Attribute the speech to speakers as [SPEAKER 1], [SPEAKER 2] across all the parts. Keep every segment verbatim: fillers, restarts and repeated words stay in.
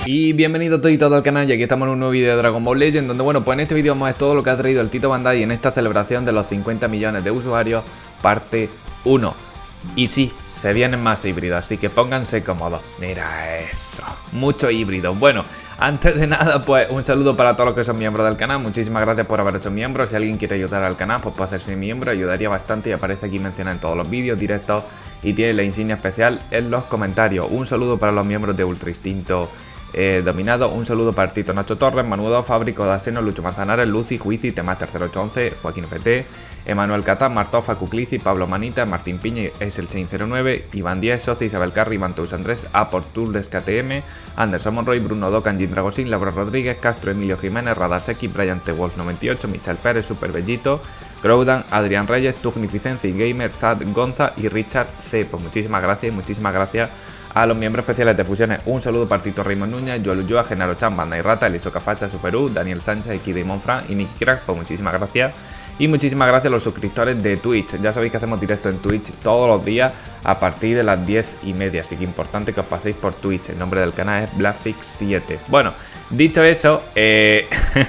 [SPEAKER 1] Y bienvenido todo y todo al canal, y aquí estamos en un nuevo vídeo de Dragon Ball Legends, donde bueno, pues en este vídeo vamos a ver todo lo que ha traído el Tito Bandai en esta celebración de los cincuenta millones de usuarios, parte uno. Y sí, se vienen más híbridos, así que pónganse cómodos. Mira eso, mucho híbrido. Bueno, antes de nada, pues un saludo para todos los que son miembros del canal. Muchísimas gracias por haber hecho miembro. Si alguien quiere ayudar al canal, pues puede hacerse miembro, ayudaría bastante y aparece aquí mencionado en todos los vídeos, directos, y tiene la insignia especial en los comentarios. Un saludo para los miembros de Ultra Instinto Eh, Dominado, un saludo para Tito Nacho Torres, Manudo Fábrico, Daseno, Lucho Manzanares, Lucy, Juici, Temaster cero ocho once, Joaquín F T, Emanuel Catán, Martofa, Cuclici, Pablo Manita, Martín Piña, Es el Chain cero nueve, Iván Díez, Soci, Isabel Carri, Iván Tous Andrés, Aportules K T M, Anderson Monroy, Bruno Docan, Jim Dragosin, Laura Rodríguez, Castro Emilio Jiménez, Radaseki, Brian T. Wolf noventa y ocho, Michel Pérez, Super Bellito, Crowdan, Adrián Reyes, Tugnificencia y Gamer, Sad Gonza y Richard C. Pues muchísimas gracias y muchísimas gracias a los miembros especiales de Fusiones. Un saludo para Tito Raymond Núñez, Joel Ulloa, Genaro Chan, Banda y Rata, Eliso Cafacha, Superú, Daniel Sánchez, Kid Monfran y Nicky Crack. Pues muchísimas gracias. Y muchísimas gracias a los suscriptores de Twitch. Ya sabéis que hacemos directo en Twitch todos los días a partir de las diez y media. Así que importante que os paséis por Twitch. El nombre del canal es Blackfix siete. Bueno, dicho eso, eh...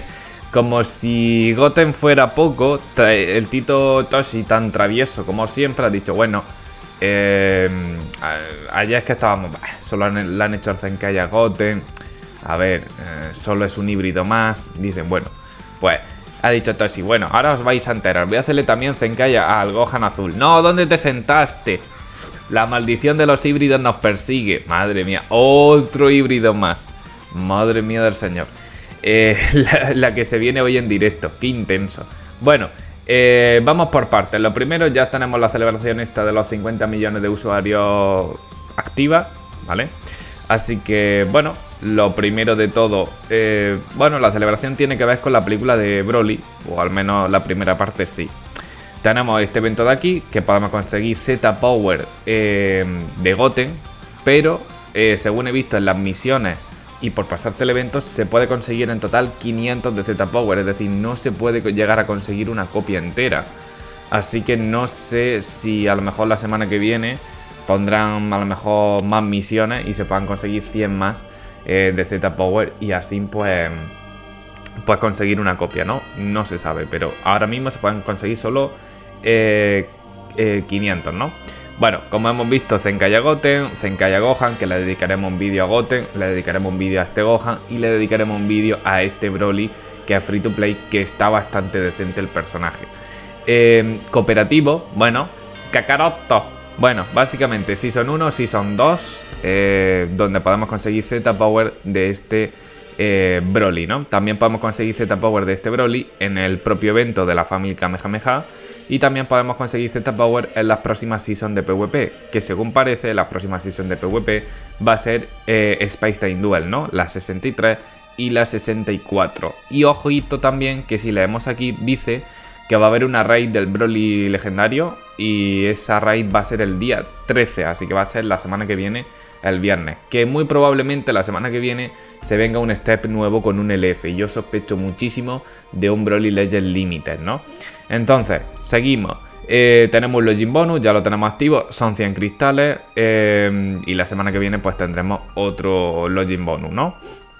[SPEAKER 1] como si Goten fuera poco, el Tito Toshi, tan travieso como siempre, ha dicho, bueno, eh, ayer es que estábamos, solo han, le han hecho el Zenkai a Goten, a ver, eh, solo es un híbrido más, dicen, bueno, pues ha dicho Toshi, bueno, ahora os vais a enterar, voy a hacerle también Zenkai al Gohan azul. No, ¿dónde te sentaste? La maldición de los híbridos nos persigue, madre mía, otro híbrido más, madre mía del señor. Eh, la, la que se viene hoy en directo, qué intenso. Bueno, eh, vamos por partes. Lo primero, ya tenemos la celebración esta de los cincuenta millones de usuarios activa, ¿vale? Así que, bueno, lo primero de todo, eh, bueno, la celebración tiene que ver con la película de Broly, o al menos la primera parte sí. Tenemos este evento de aquí, que podemos conseguir Z Power eh, de Goten, pero eh, según he visto en las misiones y por pasarte el evento se puede conseguir en total quinientos de Z Power, es decir, no se puede llegar a conseguir una copia entera. Así que no sé si a lo mejor la semana que viene pondrán a lo mejor más misiones y se puedan conseguir cien más eh, de Z Power y así pues, pues conseguir una copia, ¿no? No se sabe, pero ahora mismo se pueden conseguir solo eh, eh, quinientos, ¿no? Bueno, como hemos visto, Zenkai a Goten, Zenkai a Gohan, que le dedicaremos un vídeo a Goten, le dedicaremos un vídeo a este Gohan y le dedicaremos un vídeo a este Broly, que es free to play, que está bastante decente el personaje. Eh, cooperativo, bueno, Kakaroto. Bueno, básicamente Season uno, Season dos, eh, donde podemos conseguir Z Power de este eh, Broly, ¿no? También podemos conseguir Z Power de este Broly en el propio evento de la Family Kamehameha. Y también podemos conseguir Z Power en las próximas Season de PvP, que según parece, la próxima Season de PvP va a ser eh, Space Time Duel, ¿no? La sesenta y tres y la sesenta y cuatro. Y ojito también, que si leemos aquí, dice que va a haber una raid del Broly legendario y esa raid va a ser el día trece, así que va a ser la semana que viene, el viernes. Que muy probablemente la semana que viene se venga un step nuevo con un L F y yo sospecho muchísimo de un Broly Legend Limited, ¿no? Entonces, seguimos. Eh, tenemos un Login Bonus, ya lo tenemos activo, son cien cristales eh, y la semana que viene pues tendremos otro Login Bonus, ¿no?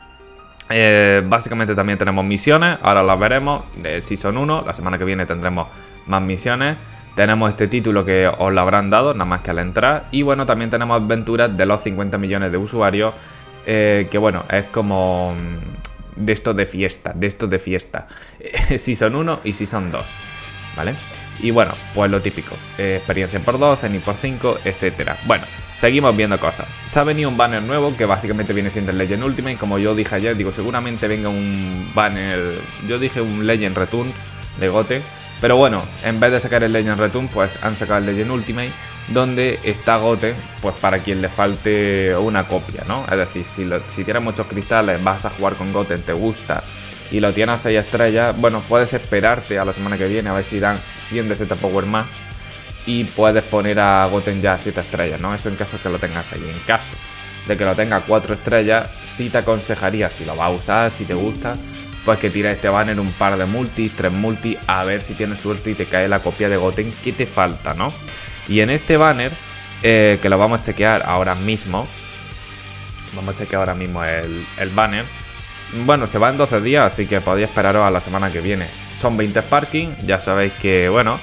[SPEAKER 1] Eh, básicamente también tenemos misiones, ahora las veremos, de Season uno, la semana que viene tendremos más misiones. Tenemos este título que os lo habrán dado, nada más que al entrar. Y bueno, también tenemos aventuras de los cincuenta millones de usuarios, eh, que bueno, es como de estos de fiesta, de estos de fiesta. Season uno y Season dos, ¿vale? Y bueno, pues lo típico, eh, experiencia por dos, Zenith por cinco, etcétera. Bueno, seguimos viendo cosas. Se ha venido un banner nuevo que básicamente viene siendo el Legend Ultimate. Como yo dije ayer, digo, seguramente venga un banner, yo dije un Legend Return de Goten. Pero bueno, en vez de sacar el Legend Return, pues han sacado el Legend Ultimate, donde está Goten, pues para quien le falte una copia, ¿no? Es decir, si, lo, si tienes muchos cristales, vas a jugar con Goten, te gusta, y lo tienes a seis estrellas, bueno, puedes esperarte a la semana que viene a ver si dan cien de Z Power más, y puedes poner a Goten ya a siete estrellas, ¿no? Eso en caso de que lo tengas ahí. En caso de que lo tenga a cuatro estrellas, sí te aconsejaría, si lo vas a usar, si te gusta, pues que tira este banner un par de multis, tres multis, a ver si tienes suerte y te cae la copia de Goten que te falta, ¿no? Y en este banner, eh, que lo vamos a chequear ahora mismo, Vamos a chequear ahora mismo el, el banner. Bueno, se va en doce días, así que podéis esperaros a la semana que viene. Son veinte Sparking, ya sabéis que, bueno,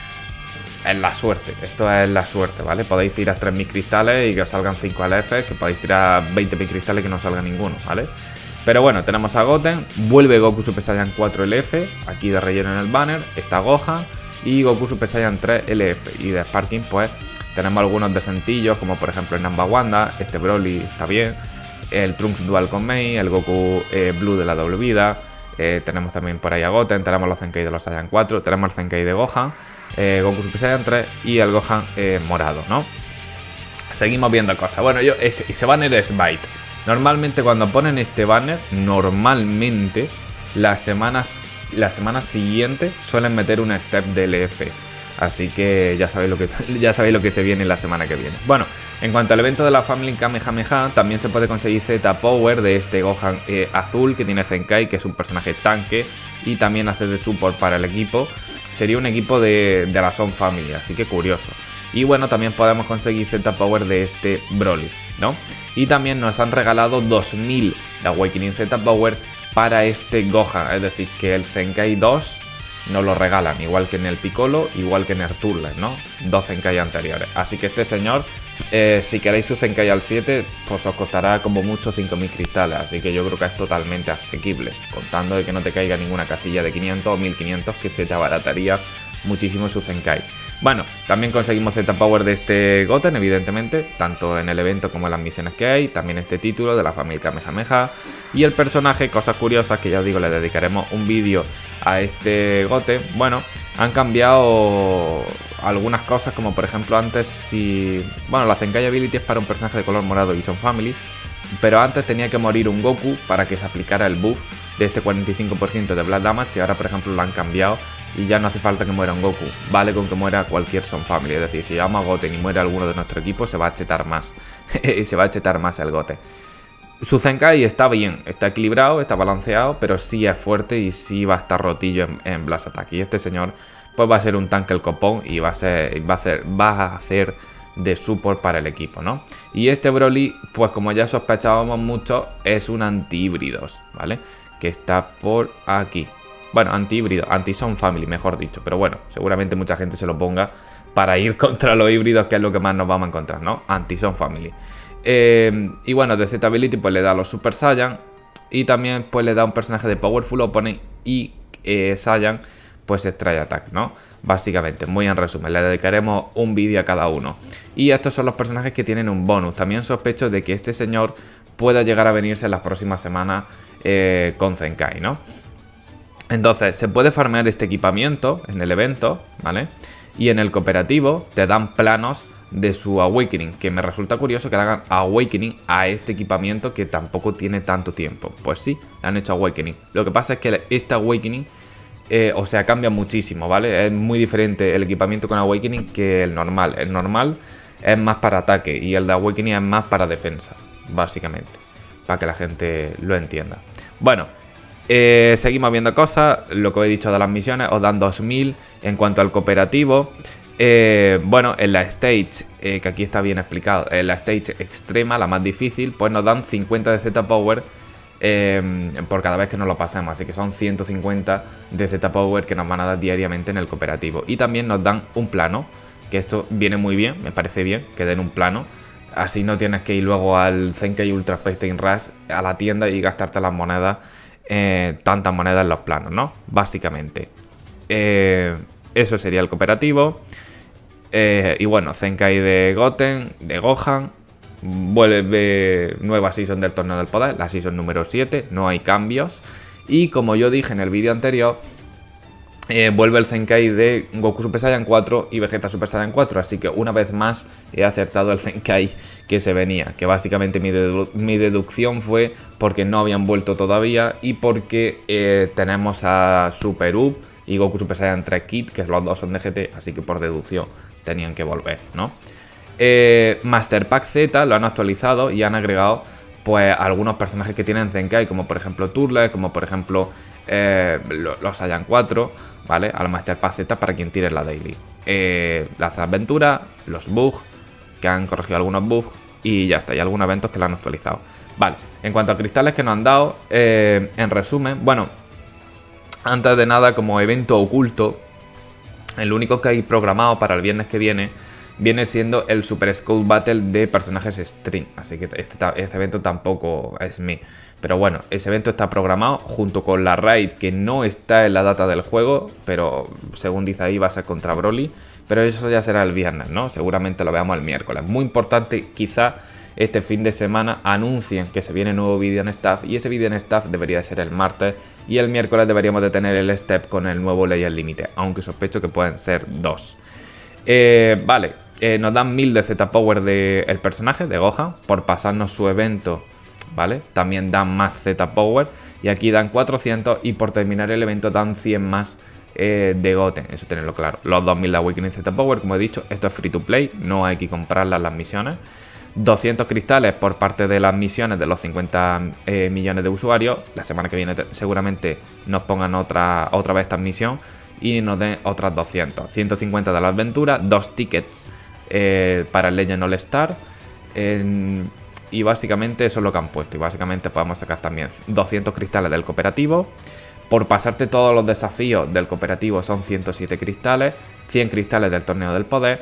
[SPEAKER 1] es la suerte. Esto es la suerte, ¿vale? Podéis tirar tres mil cristales y que os salgan cinco L F, que podéis tirar veinte mil cristales y que no salga ninguno, ¿vale? Pero bueno, tenemos a Goten, vuelve Goku Super Saiyan cuatro L F, aquí de relleno en el banner, está Gohan y Goku Super Saiyan tres L F. Y de Sparking, pues, tenemos algunos decentillos, como por ejemplo el Namba Wanda, este Broly está bien, el Trunks Dual con Mei, el Goku eh, Blue de la doble vida, eh, tenemos también por ahí a Goten, tenemos los Zenkai de los Saiyan cuatro, tenemos el Zenkai de Gohan, eh, Goku Super Saiyan tres y el Gohan eh, morado, ¿no? Seguimos viendo cosas. Bueno, yo ese, ese banner es Byte. Normalmente cuando ponen este banner, normalmente las semanas, las semanas siguientes suelen meter una step de L F. Así que ya sabéis lo que ya sabéis lo que se viene la semana que viene. Bueno, en cuanto al evento de la Family Kamehameha, también se puede conseguir Z Power de este Gohan eh, azul que tiene Zenkai, que es un personaje tanque y también hace de support para el equipo. Sería un equipo de, de la Son Family, así que curioso. Y bueno, también podemos conseguir Z Power de este Broly, ¿no? Y también nos han regalado dos mil de Awakening Z Power para este Gohan, es decir, que el Zenkai dos nos lo regalan, igual que en el Piccolo, igual que en el Turles, ¿no? Dos Zenkai anteriores. Así que este señor, eh, si queréis su Zenkai al siete, pues os costará como mucho cinco mil cristales. Así que yo creo que es totalmente asequible, contando de que no te caiga ninguna casilla de quinientos o mil quinientos, que se te abarataría muchísimo su Zenkai. Bueno, también conseguimos Z Power de este Goten, evidentemente, tanto en el evento como en las misiones que hay. También este título de la familia Kamehameha. Y el personaje, cosas curiosas, que ya os digo, le dedicaremos un vídeo a este Goten. Bueno, han cambiado algunas cosas, como por ejemplo antes si... Bueno, la Zenkai Ability es para un personaje de color morado y Son Family, pero antes tenía que morir un Goku para que se aplicara el buff de este cuarenta y cinco por ciento de Blast Damage, y ahora por ejemplo lo han cambiado y ya no hace falta que muera un Goku, vale con que muera cualquier Son Family. Es decir, si llevamos a Goten y muere alguno de nuestro equipo, se va a chetar más se va a chetar más el Goten. Su Zenkai está bien, está equilibrado, está balanceado, pero sí es fuerte y sí va a estar rotillo en, en Blast Attack. Y este señor pues va a ser un tanque el copón y va a, ser, va a, hacer, va a hacer de support para el equipo, ¿no? Y este Broly, pues como ya sospechábamos mucho, es un anti-híbridos, ¿vale? Que está por aquí. Bueno, anti-híbrido, anti-Son Family, mejor dicho. Pero bueno, seguramente mucha gente se lo ponga para ir contra los híbridos, que es lo que más nos vamos a encontrar, ¿no? Anti-Son Family. Eh, y bueno, de Z Ability pues le da los Super Saiyan. Y también pues le da un personaje de Powerful Opponent y eh, Saiyan pues Strike Attack, ¿no? Básicamente, muy en resumen, le dedicaremos un vídeo a cada uno. Y estos son los personajes que tienen un bonus. También sospecho de que este señor pueda llegar a venirse en las próximas semanas eh, con Zenkai, ¿no? Entonces, se puede farmear este equipamiento en el evento, ¿vale? Y en el cooperativo te dan planos de su Awakening, que me resulta curioso que le hagan Awakening a este equipamiento que tampoco tiene tanto tiempo. Pues sí, le han hecho Awakening. Lo que pasa es que este Awakening, eh, o sea, cambia muchísimo, ¿vale? Es muy diferente el equipamiento con Awakening que el normal. El normal es más para ataque y el de Awakening es más para defensa, básicamente, para que la gente lo entienda. Bueno, Eh, seguimos viendo cosas, lo que os he dicho de las misiones, os dan dos mil. En cuanto al cooperativo, eh, bueno, en la stage, eh, que aquí está bien explicado, en la stage extrema, la más difícil, pues nos dan cincuenta de Z Power eh, por cada vez que nos lo pasemos, así que son ciento cincuenta de Z Power que nos van a dar diariamente en el cooperativo. Y también nos dan un plano, que esto viene muy bien, me parece bien que den un plano. Así no tienes que ir luego al Zenkai Ultra Space Time Rush a la tienda y gastarte las monedas. Eh, tantas monedas en los planos, ¿no? Básicamente eh, eso sería el cooperativo. eh, Y bueno, Zenkai de Goten, de Gohan. Vuelve nueva season del Torneo del Poder, la season número siete, no hay cambios. Y como yo dije en el vídeo anterior, eh, vuelve el Zenkai de Goku Super Saiyan cuatro y Vegeta Super Saiyan cuatro. Así que una vez más he acertado el Zenkai que se venía. Que básicamente mi, dedu mi deducción fue porque no habían vuelto todavía y porque eh, tenemos a Super U y Goku Super Saiyan tres Kid, que los dos son de G T, así que por deducción tenían que volver, ¿no? Eh, Master Pack Z lo han actualizado y han agregado pues algunos personajes que tienen Zenkai, como por ejemplo Turles, como por ejemplo eh, los Saiyan cuatro, ¿vale? Al Master Pack Z para quien tire la Daily. Eh, las aventuras, los bugs, que han corregido algunos bugs, y ya está, y algunos eventos que lo han actualizado. Vale, en cuanto a cristales que nos han dado, eh, en resumen, bueno, antes de nada, como evento oculto, el único que hay programado para el viernes que viene viene siendo el Super Scout Battle de personajes String. Así que este, este evento tampoco es mí. Pero bueno, ese evento está programado junto con la raid que no está en la data del juego, pero según dice ahí va a ser contra Broly. Pero eso ya será el viernes, ¿no? Seguramente lo veamos el miércoles. Muy importante, quizá este fin de semana anuncien que se viene nuevo vídeo en staff, y ese vídeo en staff debería ser el martes, y el miércoles deberíamos de tener el step con el nuevo Layer Límite, aunque sospecho que pueden ser dos. Eh, vale, eh, nos dan mil de Z-Power del personaje, de Gohan, por pasarnos su evento, ¿vale? También dan más Z-Power, y aquí dan cuatrocientos, y por terminar el evento dan cien más eh, de Goten, eso tenerlo claro. Los dos mil de Awakening Z-Power, como he dicho, esto es free to play, no hay que comprarlas las misiones. doscientos cristales por parte de las misiones de los cincuenta eh, millones de usuarios. La semana que viene seguramente nos pongan otra, otra vez esta misión y nos den otras doscientos. ciento cincuenta de la aventura, dos tickets eh, para el Legend All Star. Eh, y básicamente eso es lo que han puesto. Y básicamente podemos sacar también doscientos cristales del cooperativo. Por pasarte todos los desafíos del cooperativo son ciento siete cristales, cien cristales del torneo del poder.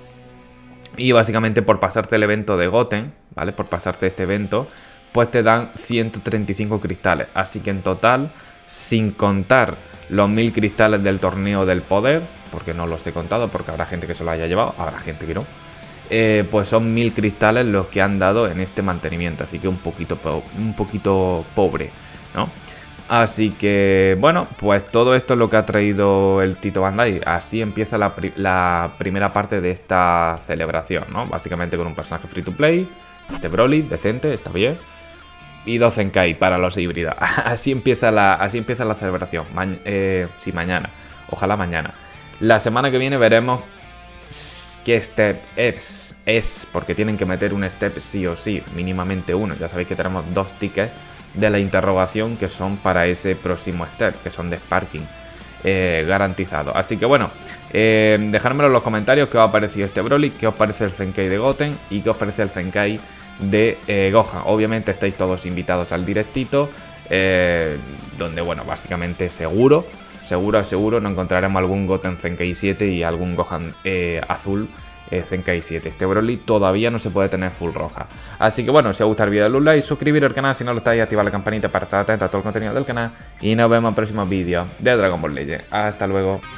[SPEAKER 1] Y básicamente por pasarte el evento de Goten, ¿vale? Por pasarte este evento, pues te dan ciento treinta y cinco cristales. Así que en total, sin contar los mil cristales del torneo del poder, porque no los he contado, porque habrá gente que se lo haya llevado, habrá gente que no, eh, pues son mil cristales los que han dado en este mantenimiento. Así que un poquito, un poquito pobre, ¿no? Así que, bueno, pues todo esto es lo que ha traído el Tito Bandai. Así empieza la, pri la primera parte de esta celebración, ¿no? Básicamente con un personaje free to play, este Broly, decente, está bien, y dos Zenkai para los híbridos. Así empieza la, así empieza la celebración. Ma eh, sí, mañana. Ojalá mañana. La semana que viene veremos qué step es, es, porque tienen que meter un step sí o sí, mínimamente uno. Ya sabéis que tenemos dos tickets de la interrogación que son para ese próximo step, que son de Sparking eh, garantizado. Así que bueno, eh, dejármelo en los comentarios qué os ha parecido este Broly, qué os parece el Zenkai de Goten y qué os parece el Zenkai de eh, Gohan. Obviamente estáis todos invitados al directito, eh, donde bueno, básicamente seguro, seguro, seguro nos encontraremos algún Goten Zenkai siete y algún Gohan eh, azul Eh, Zenkai siete. Este Broly todavía no se puede tener full roja. Así que bueno, si os gusta el vídeo, dale un like, suscribiros al canal si no lo estáis, activar la campanita para estar atento a todo el contenido del canal. Y nos vemos en próximos vídeos de Dragon Ball Legends. Hasta luego.